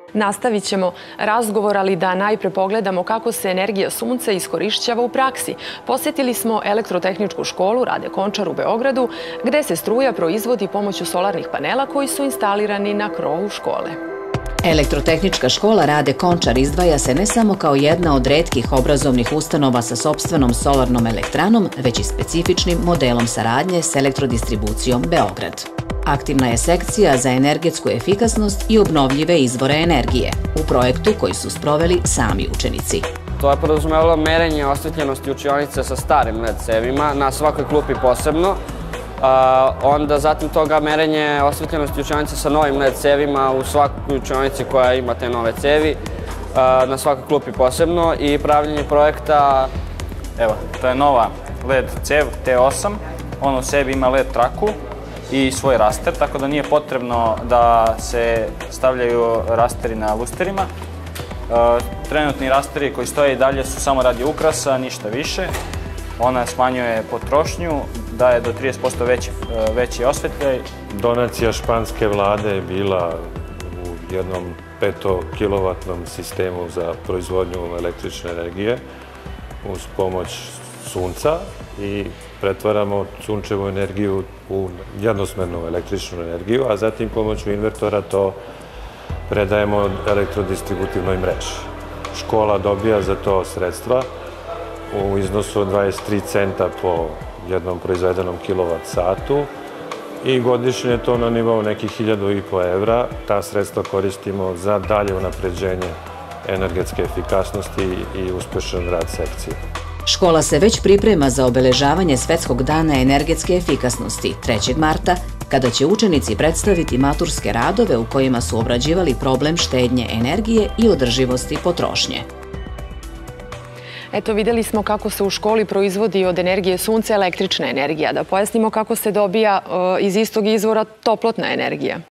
Nastavit ćemo razgovor, ali da najpre pogledamo kako se energija sunca iskorišćava u praksi. Posjetili smo Elektrotehničku školu Rade Končar u Beogradu, gde se struja proizvodi pomoću solarnih panela koji su instalirani na krovu škole. Elektrotehnička škola Rade Končar izdvaja se ne samo kao jedna od retkih obrazovnih ustanova sa sopstvenom solarnom elektranom, već i specifičnim modelom saradnje s Elektrodistribucijom Beograd. Aktivna je sekcija za energetsku efikasnost i obnovljive izvore energije u projektu koji su sproveli sami učenici. To je podrazumevalo merenje osvetljenosti učionice sa starim LED cevima, na svakoj klupi posebno. Onda zatim toga merenje osvetljenosti učionice sa novim LED cevima u svakoj učionici koja ima te nove cevi, na svakoj klupi posebno, i pravljenje projekta. Evo, to je nova LED cev T8, ona u sebi ima LED traku i svoj raster, tako da nije potrebno da se stavljaju rasteri na lusterima. Trenutni rasteri koji stoje i dalje su samo radi ukrasa, ništa više. Ona smanjuje potrošnju, daje do 30% veći osvetljaj. Donacija španske vlade je bila u jednom 500-kilovatnom sistemu za proizvodnju električne energije uz pomoć sunca i pretvaramo sunčevu energiju u jednosmernu električnu energiju, a zatim pomoću invertora to predajemo elektrodistributivnoj mreži. Škola dobija za to sredstva u iznosu od 23 centa po jednom proizvedenom kilovat satu i godišnje je to na nivou nekih 1.500 evra. Ta sredstva koristimo za dalje unapređenje energetske efikasnosti i uspešan rad sekcije. Škola se već priprema za obeležavanje Svetskog dana energetske efikasnosti 3. marta, kada će učenici predstaviti maturske radove u kojima su obrađivali problem štednje energije i održivosti potrošnje. Eto, videli smo kako se u školi proizvodi od energije sunca električna energija. Da pojasnimo kako se dobija iz istog izvora toplotna energija.